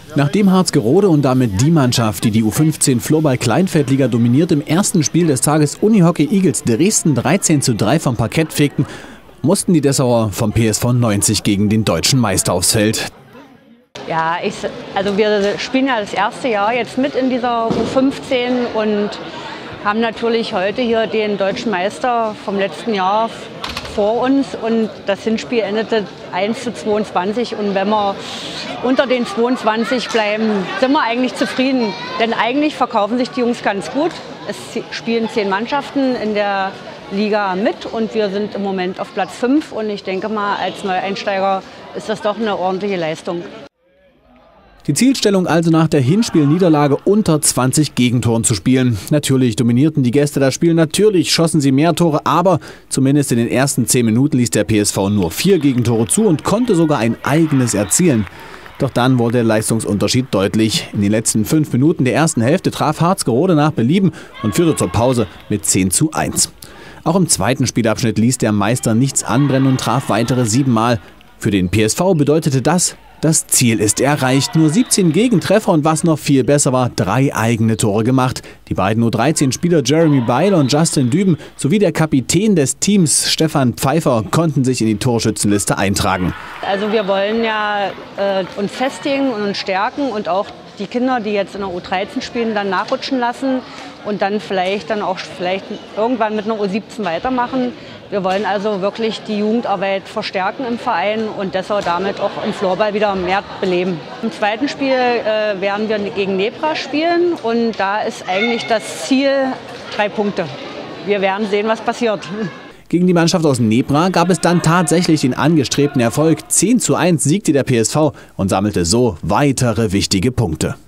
Nachdem Harzgerode und damit die Mannschaft, die die U15 Floorball-Kleinfeldliga dominiert, im ersten Spiel des Tages Unihockey Eagles Dresden 13:3 vom Parkett fegten, mussten die Dessauer vom PSV 90 gegen den deutschen Meister aufs Feld. Ja, also wir spielen ja das erste Jahr jetzt mit in dieser U15 und haben natürlich heute hier den deutschen Meister vom letzten Jahr vor uns. Und das Hinspiel endete 1:22. Und wenn wir unter den 22 bleiben, sind wir eigentlich zufrieden. Denn eigentlich verkaufen sich die Jungs ganz gut. Es spielen 10 Mannschaften in der Liga mit und wir sind im Moment auf Platz 5. Und ich denke mal, als Neueinsteiger ist das doch eine ordentliche Leistung. Die Zielstellung also nach der Hinspielniederlage unter 20 Gegentoren zu spielen. Natürlich dominierten die Gäste das Spiel, natürlich schossen sie mehr Tore, aber zumindest in den ersten 10 Minuten ließ der PSV nur 4 Gegentore zu und konnte sogar ein eigenes erzielen. Doch dann wurde der Leistungsunterschied deutlich. In den letzten 5 Minuten der ersten Hälfte traf Harzgerode nach Belieben und führte zur Pause mit 10:1. Auch im zweiten Spielabschnitt ließ der Meister nichts anbrennen und traf weitere 7 Mal. Für den PSV bedeutete das Ziel ist erreicht. Nur 17 Gegentreffer und was noch viel besser war, 3 eigene Tore gemacht. Die beiden U13-Spieler Jeremy Beiler und Justin Düben sowie der Kapitän des Teams Stefan Pfeiffer konnten sich in die Torschützenliste eintragen. Also wir wollen ja uns festigen und uns stärken und auch die Kinder, die jetzt in der U13 spielen, dann nachrutschen lassen und dann vielleicht irgendwann mit einer U17 weitermachen. Wir wollen also wirklich die Jugendarbeit verstärken im Verein und deshalb damit auch im Floorball wieder mehr beleben. Im zweiten Spiel werden wir gegen Nebra spielen und da ist eigentlich das Ziel 3 Punkte. Wir werden sehen, was passiert. Gegen die Mannschaft aus Nebra gab es dann tatsächlich den angestrebten Erfolg. 10:1 siegte der PSV und sammelte so weitere wichtige Punkte.